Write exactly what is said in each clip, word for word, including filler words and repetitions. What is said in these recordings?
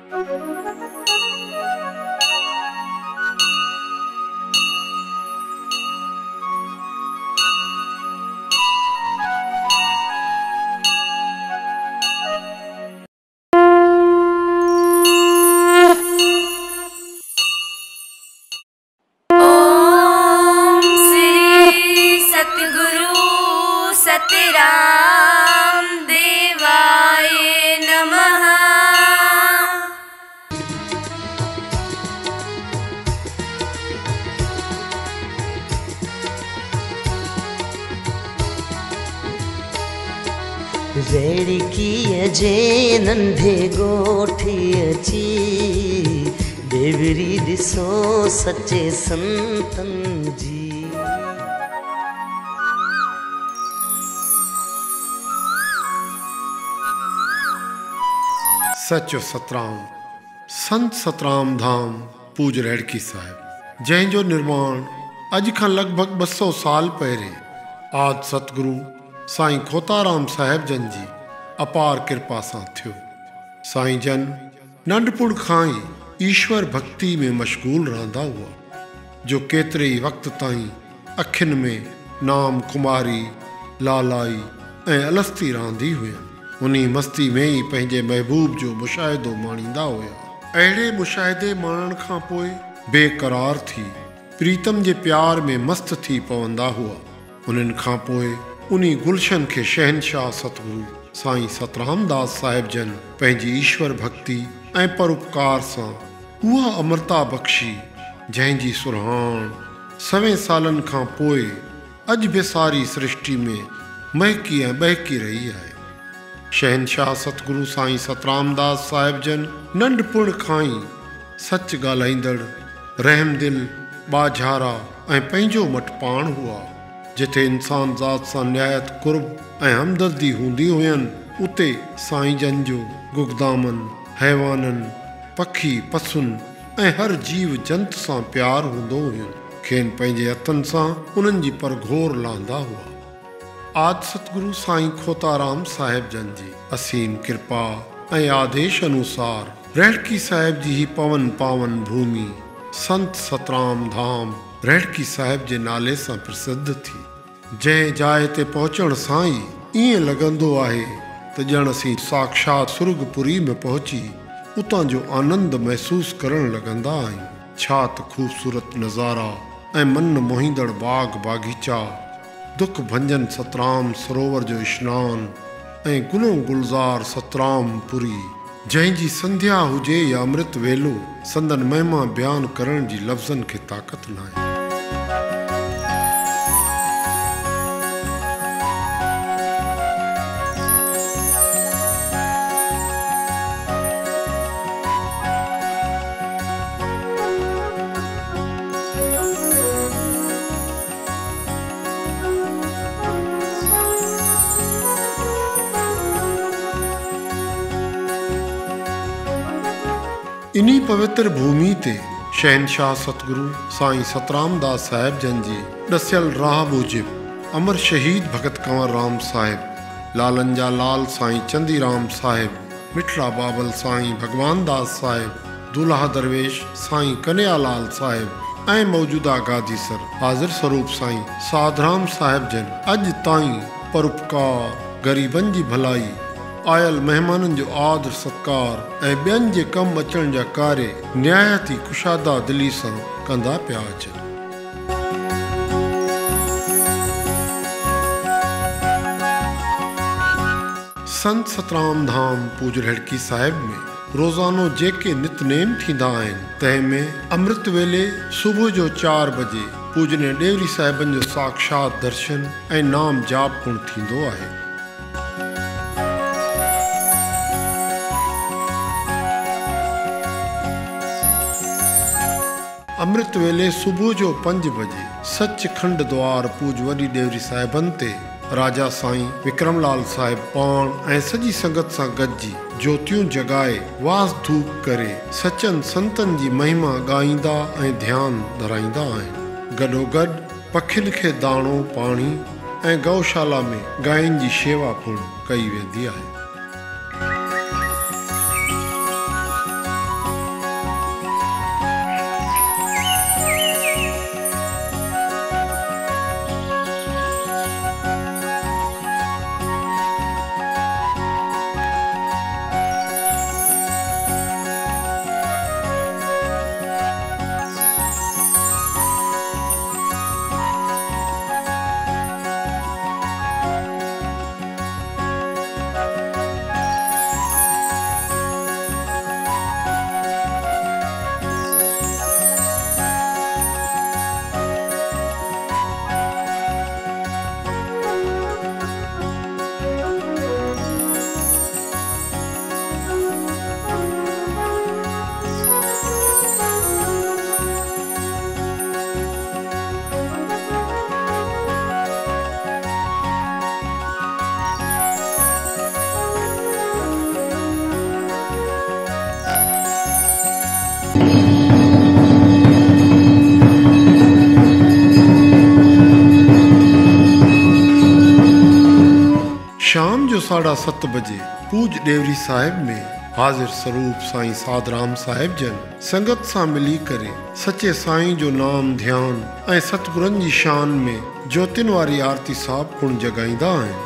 रेड़कीअ जे नंढे ॻोठी अची देवरी ॾिसो सचे संतन जी। सचो सतराम संत सतराम धाम पूज रेड़की साहिब, जंहिंजो निर्माण अॼु खां लॻभॻि ॿ सौ साल पहिरें आद सतगुरु साईं खोताराम साहिब जन जी अपार कृपा सां थियो। साईं जन नंढपुण खां ई ईश्वर भक्ति में मशगूल रहंदा हुआ, जो केतिरे ई वक़्त ताईं अखियुनि में नाम कुमारी लालाई ऐं अलस्ती रहंदी हुयनि। उन्ही मस्ती में ई पंहिंजे महबूब जो मुशाहिदो माणींदा हुआ। अहिड़े मुशाहिदे माणण खां पोइ बेक़रार थी प्रीतम जे प्यार में मस्त थी पवंदा हुआ। उन्हनि खां पोइ उन्ही गुलशन के शहनशाह सतगुरु साईं सतराम दास साहिब जन पंहिंजी ईश्वर भक्ति ऐं परोपकार सां उहा अमरता बख़्शी, जंहिंजी सुरहाण सवें सालनि खां पोइ अॼु बि सारी सृष्टि में महकी ऐं बहकी रही आहे। शहनशाह सतगुरु साईं सतराम दास साहिब जन नंढपुण खां ई सच ॻाल्हाईंदड़, रहमदिल, बाझारा ऐं पंहिंजो मट पाण हुआ। जिथे इंसान ज़ात सां निहायत कुर्ब ऐं हमदर्दी हूंदी हुयनि, उते साईं जन जो गुगदामन, हैवाननि, पखी पसुनि ऐं हर जीव जंत सां प्यार हूंदो हुयनि। खेनि पंहिंजे हथनि सां उन्हनि जी परघोर लांदा हुआ। आद सतगुरु साईं खोताराम साहिब जन जी असीम कृपा ऐं आदेश अनुसार रेड़की साहिब जी ही पवन पावन भूमि संत सतराम धाम रेड़की साहिब जे नाले सां प्रसिद्ध थी। जंहिं जाइ ते पहुचण सां ई ईअं लॻंदो आहे त ॼण असीं साक्षात सुर्गपुरी में पहुची उतां जो आनंद महसूस करण लॻंदा आहियूं। छा त ख़ूबसूरत नज़ारा ऐं मन मोहींदड़ बाग बागीचा, दुख भंजन सतराम सरोवर जो स्नान ऐं गुलो गुलज़ार सतराम पुरी, जंहिंजी संध्या हुजे या अमृत वेलो, संदन महिमा बयान करण जी लफ़्ज़नि खे ताक़त न आहे। इन्ही पवित्र भूमि ते शहनशाह सतगुरु साईं सतराम दास साहिब जन जी ॾसियल राह मूजिब अमर शहीद भगत कंवर राम साहिब, लालन जा लाल साईं चंदीराम साहिब, मिठड़ा बाबल साईं भगवान दास साहिब, दूल्हा दरवेश साईं कन्हैयालाल साहिब ऐं मौजूदा गादीसर हाज़िर स्वरूप साईं साधराम साहिब जन अॼु ताईं परोपकार, ग़रीबनि जी भलाई, आयल महिमाननि जो आदर सत्कार ऐं ॿियनि जे कमु अचण जा कार्य निहायत ई कुशादा दिली सां कंदा पिया अचनि। संत सतराम धाम पूज रेड़की साहिब में रोज़ानो जेके नितनेम थींदा आहिनि, तंहिंमें अमृत वेले सुबुह जो चार बजे पूजने डेवरी साहिबनि जो साक्षात दर्शन ऐं नाम जाप पिणु थींदो आहे। अमृत वेले सुबुह जो पंज बजे सचखंड द्वार पूज वॾी डेवरी साहिबनि ते राजा साईं विक्रमलाल साहिब पाण ऐं सॼी संगत सां गॾिजी ज्योतियूं जॻाए वास धूप करे सचनि संतनि जी महिमा ॻाईंदा ऐं ध्यानु धराईंदा आहिनि। गॾोगॾु पखियुनि खे दाणो पाणी ऐं गौशाला में गांयुनि जी शेवा पिणु कई वेंदी आहे। साढ़ा सत बजे पूज डेवरी साहिब में हाजिर स्वरूप साईं साधराम साहिब जन संगत सां मिली करे सचे साईं जो नाम ध्यान ऐं सतगुरनि जी शान में ज्योतिन वारी आरती साहब कुण जगाईंदा आहिनि।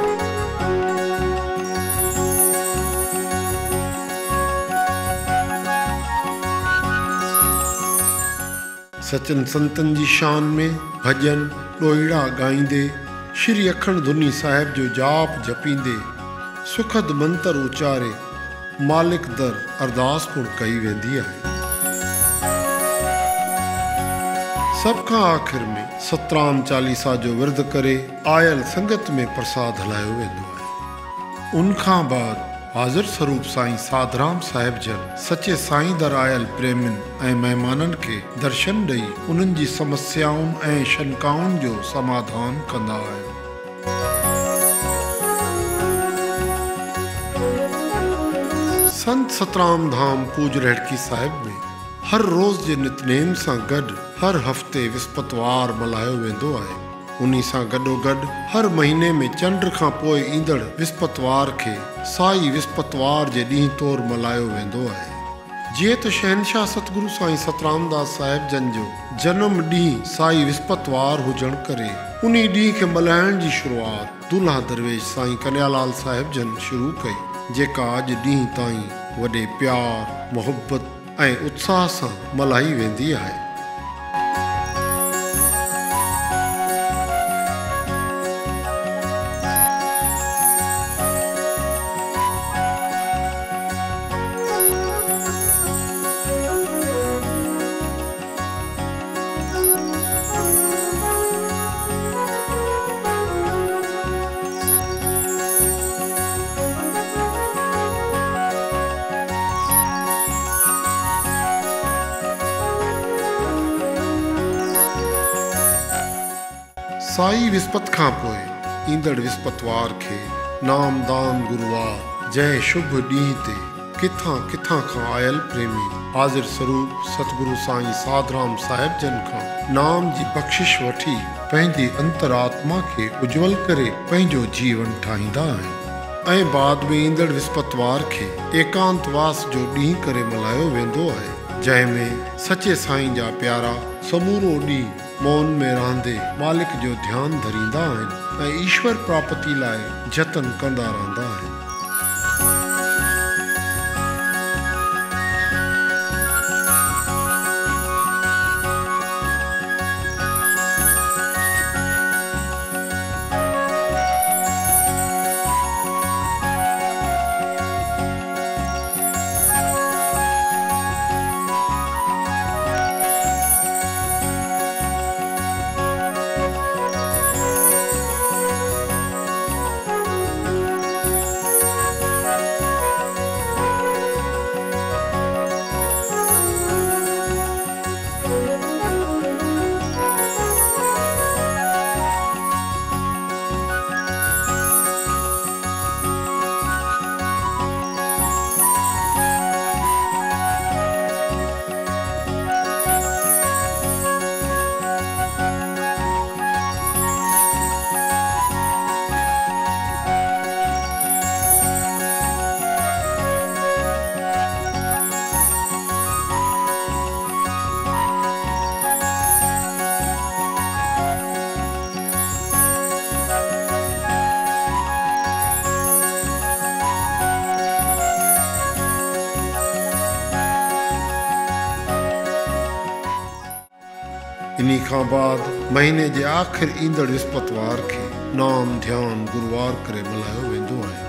सचन संतन जी शान में भजन ॾोहिड़ा गाईंदे श्री अखंड धुनी साहिब जो जाप जपींदे सुखद मंत्र उचारे मालिक दर अरदास कुण कई वेंदी आहे। सब खां आख़िर में सतराम चालीसा जो विर्द करे आयल संगत में प्रसाद हलायो वेंदो आहे। उनखां बाद हाज़िर स्वरूप साईं साधराम साहिब जन सचे साईं दर आयल प्रेमिन ऐं महिमाननि खे दर्शन ॾेई उन्हनि जी समस्याउनि ऐं शंकाउनि जो समाधान कंदा आहिनि। संत सतराम धाम पूज रेड़की साहिब में हर रोज़ जे नितनेम सां गॾु हर हफ़्ते विस्पतवार मल्हायो वेंदो आहे। उन्ही सां गॾोगॾु हर महीने में चंड खां पोइ ईंदड़ विस्पतवार खे साई विस्पतवार जे ॾींहुं तौरु मल्हायो वेंदो आहे। जीअं त शहनशाह सतगुरु साईं सतरामदास साहिब जन जो जनम ॾींहुं साई विस्पतवार हुजण करे उन ॾींहुं खे मल्हाइण जी शुरूआत दूल्हा दरवेश साईं कन्यालाल साहिब जन शुरू कई, जेका अॼु ॾींहुं ताईं वॾे प्यार मोहबत ऐं उत्साह सां मल्हाई वेंदी आहे। साई विस्पत खां पोइ ईंदड़ विस्पतवार खे नामदान गुरुवार जंहिं शुभ ॾींहं ते किथां किथां खां आयल प्रेमी हाज़िर स्वरूप सतगुरु साईं साधराम साहिब जन खां नाम जी बख़्शिश वठी पंहिंजी अंतरात्मा खे उज्जवल करे पंहिंजो जीवन ठाहींदा आहिनि ऐं बाद में ईंदड़ विस्पतवार खे एकांतवास जो ॾींहुं करे मल्हायो वेंदो आहे, जंहिंमें सचे साईं जा प्यारा समूरो ॾींहुं मौन में रहंदे मालिक जो ध्यानु धरींदा आहिनि ऐं ईश्वर प्राप्ति लाइ जतन कंदा रहंदा आहिनि। इन्ही खां बाद महीने जे आख़िर ईंदड़ विस्पतवार खे नाम ध्यान गुरुवार करे मल्हायो वेंदो आहे।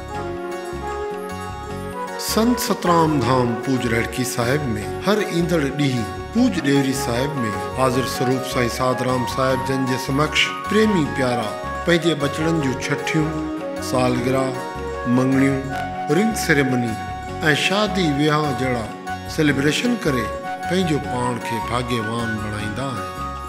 संत सतराम धाम पूज रेड़की साहिब में हर ईंदड़ ॾींहुं पूज डेवरी साहिब में हाज़िर स्वरूप साईं साधराम साहिब जन जे समक्ष प्रेमी प्यारा पंहिंजे बचड़नि जूं छठियूं, सालगिरह, मंगणियूं, रिंग सेरेमनी ऐं शादी विहांउ जहिड़ा सेलिब्रेशन करे पंहिंजो पाण खे भाग्यवान बणाईंदा आहिनि।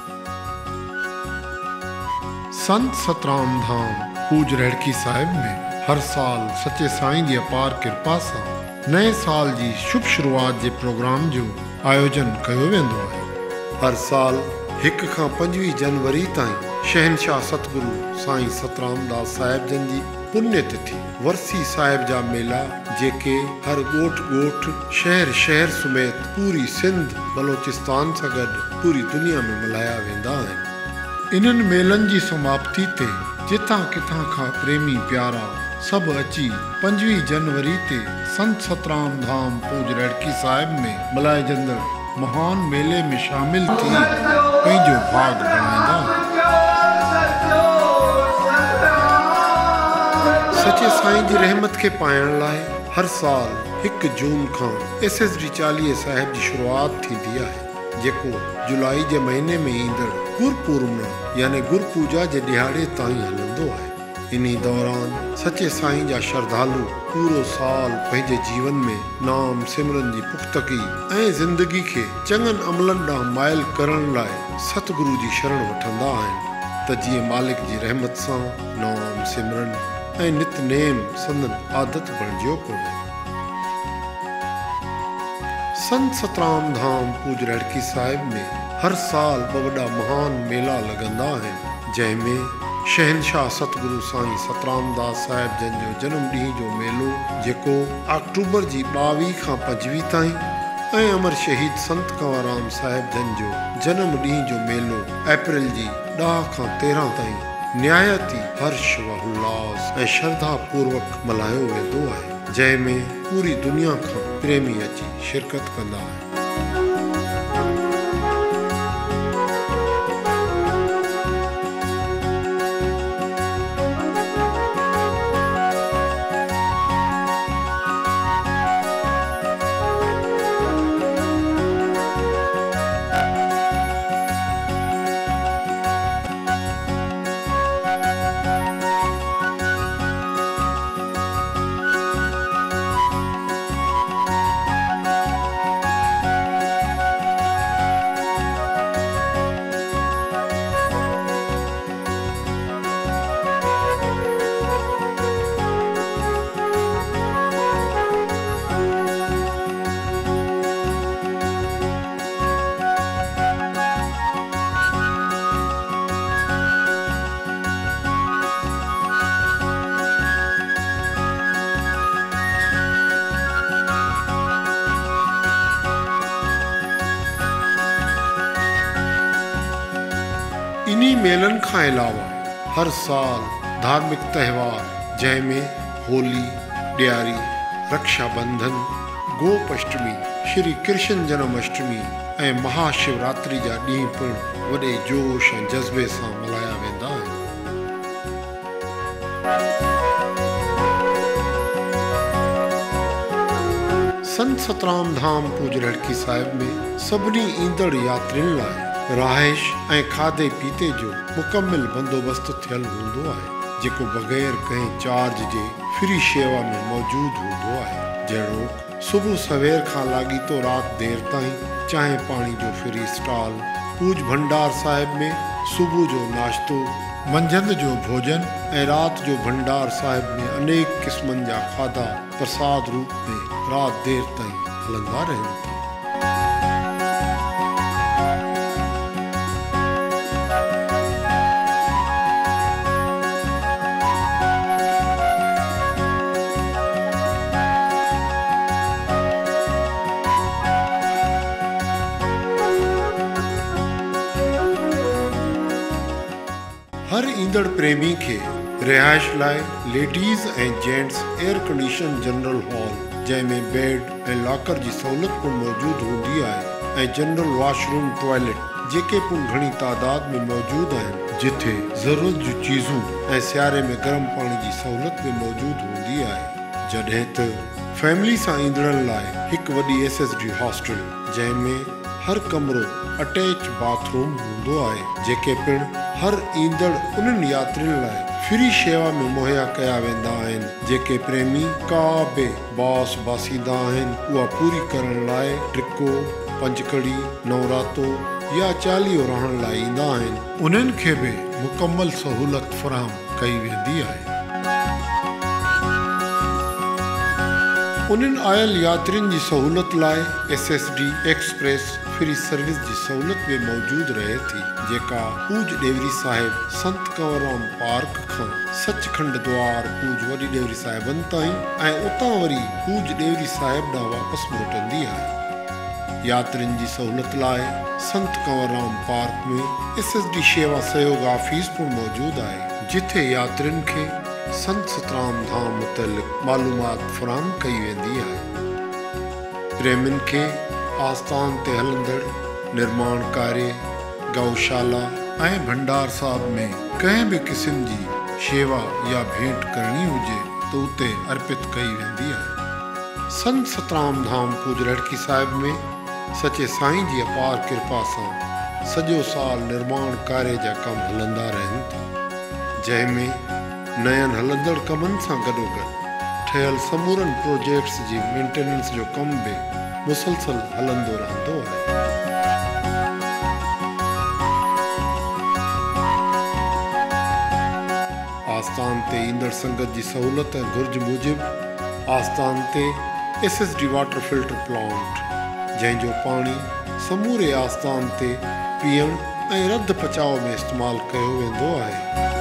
संत सतराम धाम पूज रेड़की साहिब में हर साल सचे साईं जी अपार कृपा सां नए साल जी शुभ शुरूआत जे प्रोग्राम जो आयोजन कयो वेंदो आहे। हर साल हिक खां पंजवीह जनवरी ताईं शहनशाह सतगुरु साईं सतराम दास साहिब जन जी पुण्य तिथि वरसी साहिब जा मेला जेके हर ॻोठ ॻोठ शहर शहर समेत पूरी सिंध बलोचिस्तान सां गॾु पूरी दुनिया में मल्हाया वेंदा आहिनि। इन्हनि मेलनि जी समाप्ति ते जिथां किथां खां प्रेमी प्यारा सभु अची पंजवीह जनवरी ते संत सतराम धाम पूज रेड़की साहिब में मल्हाइजंदड़ महान मेले में शामिल थी पंहिंजो भाग बणाईंदा। सचे साईं जी रहमत के पाइण लाइ हर साल हिकु जून खां एस एस डी चालीह साहिब जी शुरूआत थींदी आहे जेको जुलाई जे महीने में ईंदड़ गुरपूर्णिमा यानी गुरु पूजा जे ॾियारे ताईं हलंदो आहे। इन्ही दौरान सचे साईं जा श्रद्धालु पूरो साल पंहिंजे जीवन में नाम सिमरन जी पुख्तगी ऐं ज़िंदगी खे चङनि अमलनि ॾांहुं माइल करण लाइ सतगुरु जी शरण वठंदा आहिनि त जीअं मालिक जी रहमत सां नाम सिमरन ऐं नितनेम संदन आदत बणिजियो कोन्हे। संत सतराम धाम पूज रेड़की साहिब में हर साल ॿ वॾा महान मेला लॻंदा आहिनि जंहिंमें शहनशाह सतगुरु साईं सतराम दास साहिब जन जो जनम ॾींहं जो मेलो जेको अक्टूबर जी ॿावीह खां पंजवीह ताईं ऐं अमर शहीद संत कंवरराम साहिब जन जो जनम ॾींहं जो मेलो अप्रैल जी ॾह खां तेरहं ताईं निहायती हर्ष व उल्लास ऐं श्रद्धा पूर्वक मल्हायो वेंदो आहे जंहिंमें पूरी दुनिया खां प्रेमी अची शिरकत कंदा आहिनि। इन्हीं मेलन खां अलावा हर साल धार्मिक त्यौहार जंहिंमें होली, ॾियारी, रक्षाबंधन, गोपाष्टमी, श्री कृष्ण जन्माष्टमी ऐं महाशिवरात्रि जा ॾींहं पिणु वॾे जोश ऐं जज़्बे सां मल्हाया वेंदा आहिनि। संत सतराम धाम पूज रेड़की साहिब में सभिनी ईंदड़ यात्रियुनि लाइ रहाइश ऐं खाधे पीते जो मुकमिल बंदोबस्त थियल हूंदो आहे जेको बग़ैर कंहिं चार्ज जे फ्री शेवा में मौजूदु हूंदो आहे। जहिड़ो सुबुह सवेर खां लाॻीतो राति देर ताईं चांहि पाणी जो फ्री स्टॉल, पूज भंडार साहिब में सुबुह जो नाश्तो, मंझंदि जो भोजन ऐं राति जो भंडार साहिब में अनेक क़िस्मनि जा खाधा प्रसाद रूप में राति देर ताईं हलंदा रहनि था। हर ईंदड़ प्रेमी के रिहाइश लाइ लेडीज़ ऐं gents air condition general hall जंहिंमें बेड ऐं लॉकर जी सहूलियत पिणु मौजूदु हूंदी आहे ऐं जनरल वॉशरूम टॉयलेट जेके पिणु घणी तादाद में मौजूदु आहिनि जिथे ज़रूरत जूं चीज़ूं ऐं सियारे में गर्म पाणी जी सहूलियत बि मौजूदु हूंदी आहे। जॾहिं त फैमिली सां ईंदड़नि लाइ हिकु वॾी एस एस डी हॉस्टल जंहिंमें हर कमरो अटैच बाथरूम हूंदो आहे जेके पिणु हर ईंदड़ उन्हनि यात्रियुनि लाइ फ्री शेवा में मुहैया कया वेंदा आहिनि जेके प्रेमी का बि बास बासींदा आहिनि उहा पूरी करण लाइ ट्रिको, पंजकड़ी, नवरातो या चालीहो रहण लाइ ईंदा आहिनि। उन्हनि खे बि मुकमल सहूलियत फराहम कई वेंदी आहे। उन्हनि आयल यात्रियुनि जी सहूलियत लाइ S S D express free service जी सहूलियत बि मौजूदु रहे थी, जेका पूज डेवरी साहिब संत कंवरराम पार्क खां सचखंड द्वार पूज वॾी डेवरी साहिबनि ताईं ऐं उतां वरी पूज डेवरी साहिब ॾांहुं वापसि मोटंदी आहे। यात्रियुनि जी सहूलियत लाइ संत कंवरराम पार्क में एस एस डी शेवा सहयोग ऑफिस पिणु मौजूदु आहे, जिथे यात्रियुनि खे संत सतराम धाम मुतलिक़ मालूमात फराहम कई वेंदी आहे। प्रेमियुनि खे आस्थान ते हलंदड़ निर्माण कार्य, गौशाला ऐं भंडार साहिब में कंहिं बि क़िस्म जी शेवा या भेंट करणी हुजे त उते अर्पित कई वेंदी आहे। संत सतराम धाम पूज रेड़की साहिब में सचे साईं जी अपार कृपा सां सॼो साल निर्माण कार्य जा कम हलंदा रहनि था, जंहिंमें नयन हलंदड़ कमनि सां गॾोगॾु ठहियल समूरनि प्रोजेक्ट्स जी मेंटेनेंस जो कम बि मुसलसल हलंदो रहंदो आहे। आस्थान ते ईंदड़ संगत जी सहूलियत ऐं घुर्ज मूजिबि आस्थान ते S S D water filter plant, जंहिंजो पाणी समूरे आस्थान ते पीअण ऐं रध पचाव में इस्तेमालु कयो वेंदो आहे।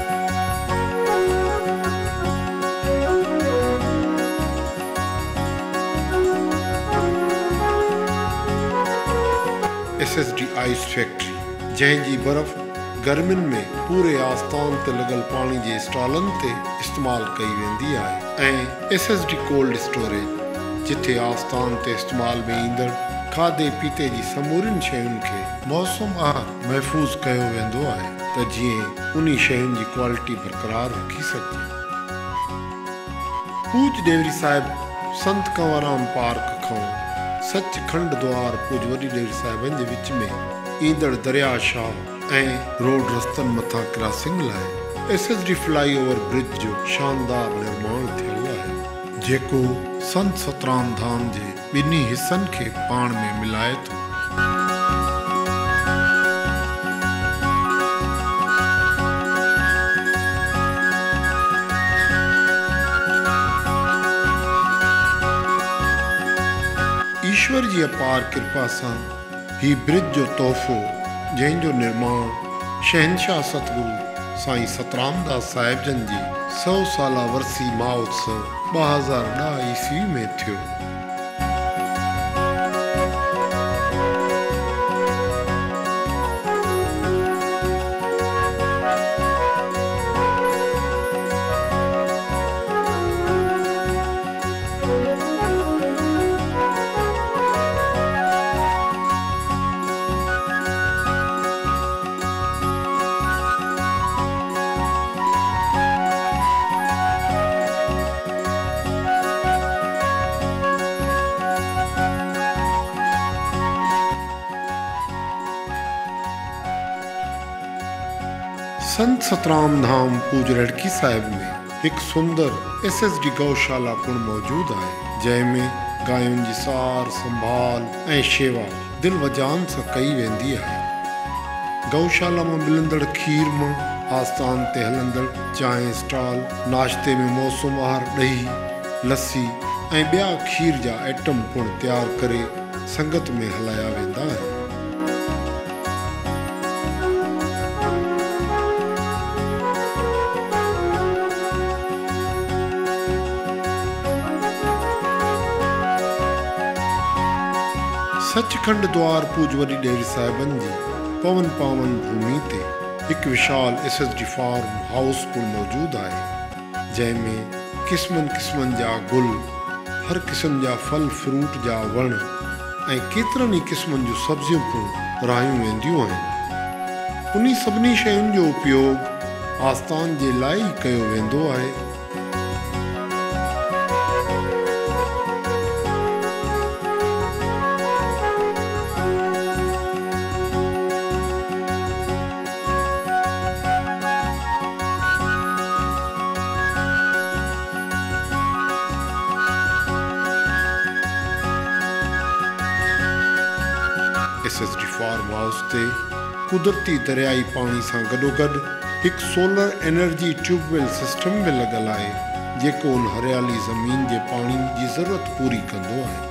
S S D ice factory, जंहिंजी बर्फ़ गर्मियुनि में पूरे आस्थान ते लॻल पाणी जे स्टॉलनि ते इस्तेमालु कई वेंदी आहे, ऐं S S D cold storage, जिथे आस्थान ते इस्तेमाल में ईंदड़ खाधे पीते जी समूरियुनि शयुनि खे मौसम आर महफ़ूज़ कयो वेंदो आहे त जीअं उन्ही शयुनि जी क्वालिटी बरक़रार रखी सघिजे। पूज डेवरी साहिब संत कंवरराम पार्क खां सचखंड द्वार पूज वॾी डेवरी साहिबनि जे विच में ईंदड़ दरिया शाह ऐं रोड रस्तनि मथां क्रॉसिंग लाइ S S D flyover bridge जो शानदार निर्माण थियल आहे, जेको संत सतराम धाम जे ॿिन्ही हिस्सनि खे पाण में मिलाए थो। ईश्वर जी अपार कृपा सां ही ब्रिज जो तोहफ़ो, जंहिंजो निर्माण शहनशाह सतगुरु साईं सतराम दास साहिब जन जी सौ साला वर्सी महोत्सव ॿ हज़ार ॾह ईस्वी में थियो। संत सतराम धाम पूज रेड़की साहिब में एक सुंदर एस एस डी गौशाला पिणु मौजूदु आहे, जंहिंमें गायुनि जी सार संभाल ऐं शेवा दिलि वजान सां कई वेंदी आहे। गौशाला में मिलंदड़ खीर मां आस्थान ते हलंदड़ चांहि स्टॉल, नाश्ते में मौसमवार ॾही, लस्सी ऐं ॿिया खीर जा आइटम पिणु तयारु करे संगत में हलाया वेंदा आहिनि। सचखंड द्वार पूज वॾी डेवरी साहिबनि जी पवन पावन भूमि ते हिकु विशाल S S D farmhouse पिणु मौजूदु आहे, जंहिंमें क़िस्मनि क़िस्मनि जा गुल, हर क़िस्म जा फल फ्रूट जा वण ऐं केतिरनि ई क़िस्मनि जूं सब्जियूं पिणु राहियूं वेंदियूं आहिनि। उन्ही सभिनी शयुनि जो उपयोग आस्थान जे लाइ ई कयो वेंदो आहे। S S D farmhouse ते कुदरती दरियाई पाणी सां गॾोगॾु हिकु सोलर एनर्जी ट्यूबवेल सिस्टम बि लॻल आहे, जेको उन हरियाली ज़मीन जे पाणी जी ज़रूरत पूरी कंदो आहे।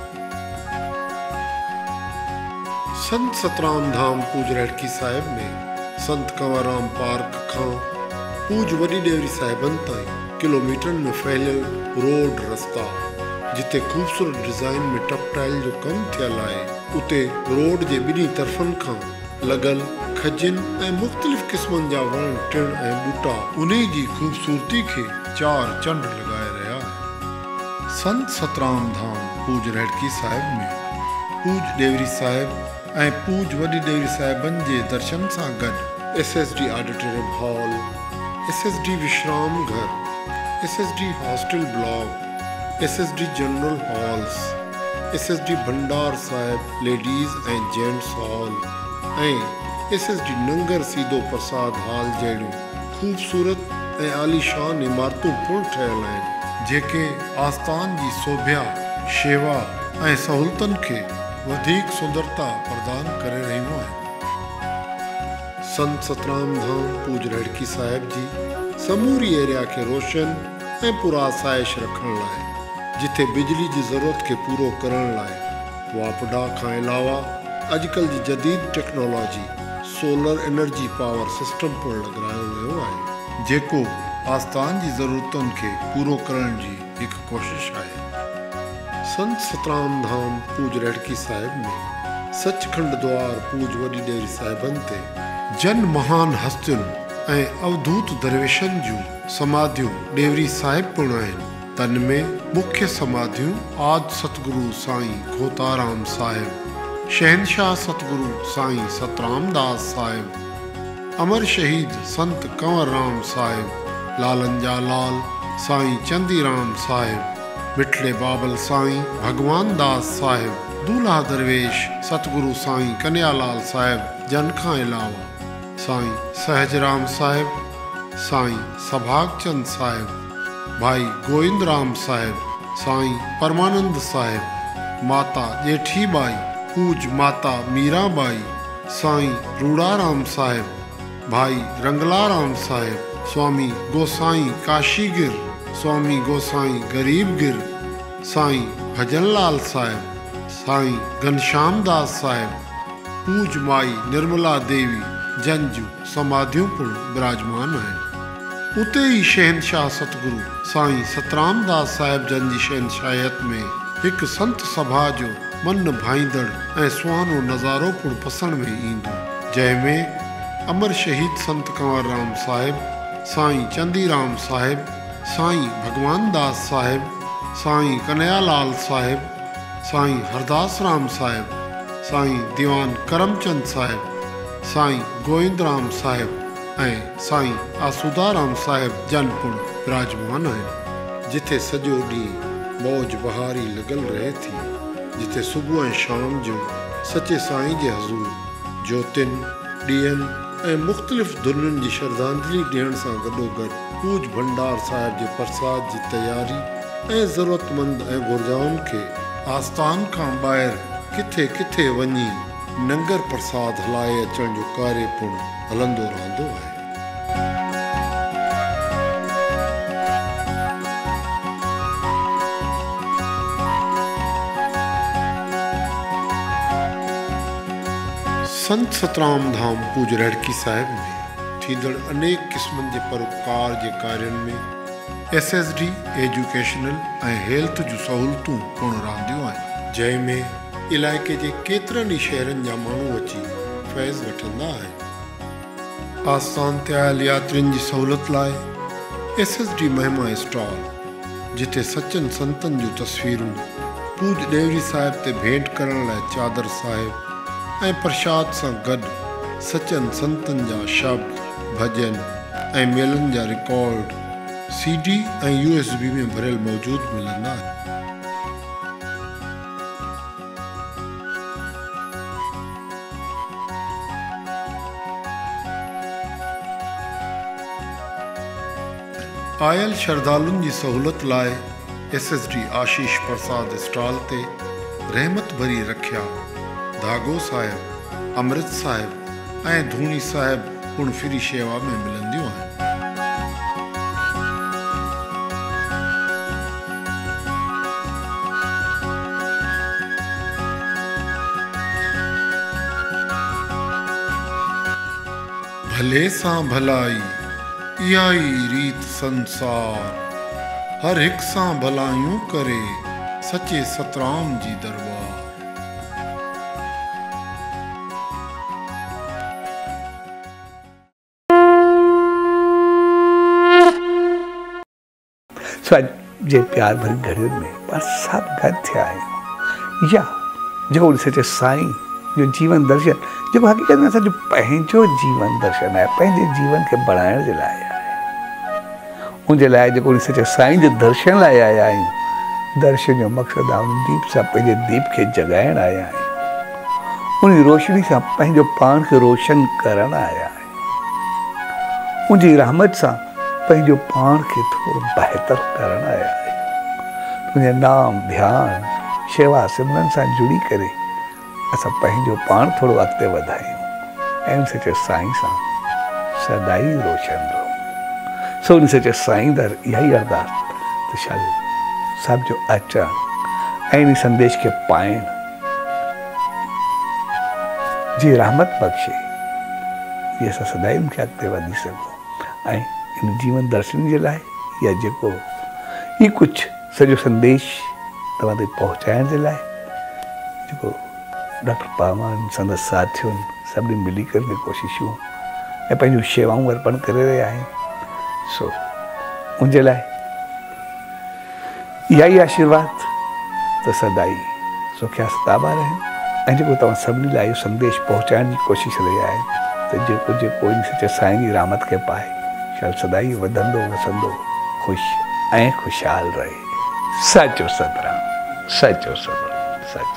संत सतराम धाम पूज रेडकी साहिब में संत कंवरराम पार्क खां पूज वॾी डेवरी साहिबनि ताईं किलोमीटरनि में फैलियल रोड रस्ता, जिते ख़ूबसूरत डिज़ाइन में टपटाइल जो कमु थियल आहे, उते रोड जे ॿिन्ही तरफ़नि खां लॻल खजिन ऐं मुख़्तलिफ़ क़िस्मनि जा वण टिण ऐं ॿूटा उन जी ख़ूबसूरती खे चार चंड लॻाए रहिया आहिनि। संत सतराम धाम पूज रेडकी साहिब में पूज डेवरी साहिब ऐं पूज वॾी डेवरी साहिबनि जे दर्शन सां गॾु S S D auditorium hall, S S D विश्राम घर, S S D hostel block, S S D general halls, S S D Bhandar Sahib ladies ऐं जेंट्स हॉल ऐं एस एस डी नंगर सीधो प्रसाद हॉल जहिड़ियूं ख़ूबसूरत ऐं आलीशान इमारतूं पिणु ठहियल आहिनि, जेके आस्थान जी शोभा, शेवा ऐं सहूलियतुनि खे वधीक सुंदरता प्रदान करे रहियूं आहिनि। संत सतराम धाम पूज रेडकी साहिब जी समूरी एरिया खे रोशन ऐं पुरासाइश रखण लाइ, जिथे बिजली जी ज़रूरत खे पूरो करण लाइ वापडा खां अलावा अॼुकल्ह जी जदीद technology solar energy power system पिणु लॻायो वियो आहे, जेको आस्थान जी ज़रूरतुनि खे पूरो करण जी हिकु कोशिश आहे। संत सतराम धाम पूज रेडकी साहिब में सचखंड द्वार पूज वॾी डेवरी साहिबनि ते जन महान हस्तियुनि ऐं अवधूत दरवेशनि जूं समाधियूं डेवरी साहिब पिणु आहिनि। तन में मुख्य समाधियूं आदि सतगुरु साईं खोताराम साहिब, शहनशाह सतगुरु साईं सतराम दास साहिब, अमर शहीद संत कंवरराम साहिब, लालन जा लाल साईं चंदीराम साहिब, मिठले बाबल साईं भगवान दास साहिब, दूल्हा दरवेश सतगुरु साईं कन्यालाल साहिब जन खां अलावा साईं सहजराम साहिब, साईं सभागचंद साहिब, भाई गोविंदराम साहिब, साईं परमानंद साहिब, माता जेठीबाई पूज माता मीराबाई, साईं रूड़ाराम साहिब, भाई रंगलाराम साहिब, स्वामी गोसाईं काशीगिर, स्वामी गोसाईं गरीबगिर, साईं भजनलाल साहिब, साईं घनश्याम दास साहिब, पूज माई निर्मला देवी जन जूं समाधियूं पिणु विराजमान आहिनि। उते ई शहनशाह सतगुरु साईं सतराम दास साहिब जन जी शहनशाहियत में हिकु संत सभा जो मन भाईंदड़ ऐं सुहानो नज़ारो पिणु पसंदि में ईंदो, जंहिंमें अमर शहीद संत कंवरराम साहिब, साईं चंदीराम साहिब, साईं भगवान दास साहिब, साईं कन्हैयालाल साहिब, साईं हरदास राम साहिब, साईं दीवान करमचंद साहिब, साईं गोविंदराम साहिब ऐं साईं आसूदाराम साहिब जन पिणु विराजमान आहिनि, जिथे सॼो ॾींहुं मौज बहारी लॻल रहे थी, जिथे सुबुह ऐं शाम जो सचे साईं जे हज़ूर ज्योतिन ॾींहनि ऐं मुख़्तलिफ़ धुननि जी श्रद्धांजलि ॾियण सां गॾोगॾु पूज भंडार साहिब जे प्रसाद जी तयारी ऐं ज़रूरतमंद ऐं घुर्जाउनि खे आस्थान खां ॿाहिरि किथे किथे वञी नंगर प्रसाद हलाए अचण जो कार्य पिणु हलंदो रहंदो आहे। संत सतराम धाम पूज रेडकी साहिब में थींदड़ अनेक क़िस्मनि जे परोपकार जे कार्यनि में एस एस डी एजुकेशनल ऐं हेल्थ जूं सहूलियतूं पिणु रहंदियूं आहिनि, जंहिंमें इलाइक़े जे केतिरनि ई शहरनि जा माण्हू अची फैज़ वठंदा आहिनि। आस्थान ते आयल यात्रियुनि जी सहूलियत लाइ एस एस डी महिमा स्टॉल, जिथे सचनि संतनि जूं तस्वीरूं, पूज डेवरी साहिब ते भेंट करण लाइ चादर साहिब ऐं प्रसाद सां गॾु सचनि संतनि जा शब्द, भॼन ऐं मेलनि जा रिकॉर्ड सी डी ऐं यू एस बी में भरियल मौजूदु मिलंदा आहिनि। आयल श्रद्धालुनि जी सहूलियत लाइ एस एस डी आशीष प्रसाद स्टॉल ते रहमत भरी रखिया, धागो साहिब, अमृत साहिब ऐं धूणी साहिब पिणु फ्री शेवा में मिलंदियूं आहिनि। भले सां भलाई इहा ई रीत संसार, हर हिक सां भलायूं करे सचे सतराम जी दरबार। जे प्यार भरी घड़ियुनि में पर सभु गॾु थिया आहियूं, या जेको ॾिसे अचे साईं जो जीवन दर्शन, जेको हक़ीक़त में असांजो पंहिंजो जीवन दर्शन आहे, पंहिंजे जीवन खे बढ़ाइण जे लाइ आहे। उनजे लाइ जेको ॾिसे अचे साईं जे दर्शन लाइ आया आहियूं। दर्शन जो मक़सदु आहे उन दीप सां पंहिंजे दीप खे जगाइण आया आहियूं, उन रोशनी सां पंहिंजो पाण खे रोशन करण आया आहियूं, उनजी रहमत सां पंहिंजो पाण खे थोरो बहितर करण आया आहियूं। तुंहिंजे नाम ध्यान शेवा सिमरन सां जुड़ी करे असां पंहिंजो पाण थोरो अॻिते वधायूं ऐं उन सचे साईं सां सदाई रोशन रहूं। सो उन सचे साईं दर इहा ई अरदास त शायदि सभ जो अचणु ऐं इन संदेश खे पाइण जी रहमत बख़्शे, इहे असां सदाई उनखे अॻिते वधी सघूं ऐं इन जीवन दर्शन जे लाइ या जेको ही कुझु सॼो संदेश तव्हां ताईं पहुचाइण जे लाइ जेको डॉक्टर पामान संदसि साथियुनि सभिनी मिली करे कोशिशूं ऐं पंहिंजूं शेवाऊं अर्पण करे रहिया आहिनि। सो उनजे लाइ इहा ई आशीर्वाद त सदाई सुखिया सताबा रहनि ऐं जेको तव्हां सभिनी लाइ इहो संदेश पहुचाइण जी कोशिशि रहिया आहिनि त जेको जेको इन सचे साईं जी रहमत खे पाए शायदि सदाई वधंदो वसंदो ख़ुशि ऐं ख़ुशहाल रहे। सचो सतराम, सचो सतराम, सचो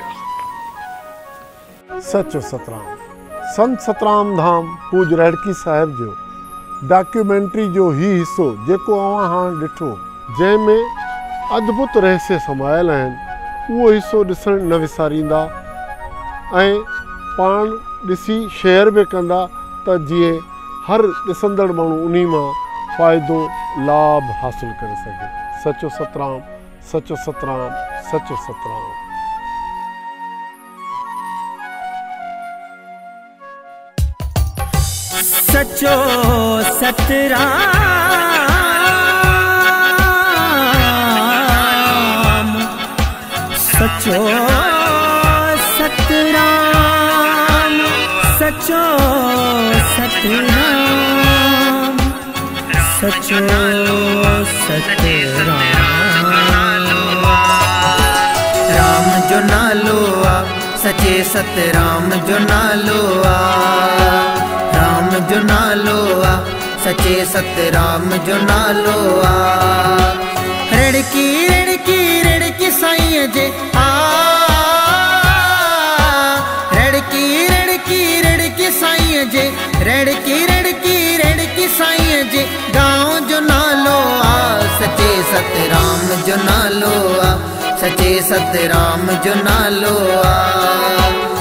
सचो सतराम। संत सतराम धाम पूज रेडकी साहिब जो डॉक्यूमेंट्री जो ही हिस्सो जेको अवां हाणे ॾिठो, जंहिंमें अद्भुत रहस्य समायल आहिनि, उहो हिस्सो ॾिसण न विसारींदा ऐं पाण ॾिसी शेयर बि कंदा त जीअं हर ॾिसंदड़ माण्हू उन मां फ़ाइदो लाभ हासिल करे सघे। सचो सतराम, सचो सतराम, सचो सतराम। सचो सतराम, सचो सतराम, सचो सतराम, सचो सतराम। राम जो नालो आ, सचे सतराम जो नालो आ, राम जो नालो आ, सचे सतराम जो नालो आ। रेड़की रेड़की रेड़की साईं जे आ, रेड़की रेड़की रेड़की साईं जे, रेड़की रेड़की रेड़की साईं जे गाँव जो नालो आ, सचे सतराम जो नालो आ, सचे सतराम जो नालो आ।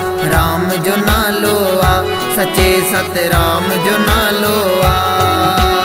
राम जो नालो आ, सचे सतराम जो नालो आ।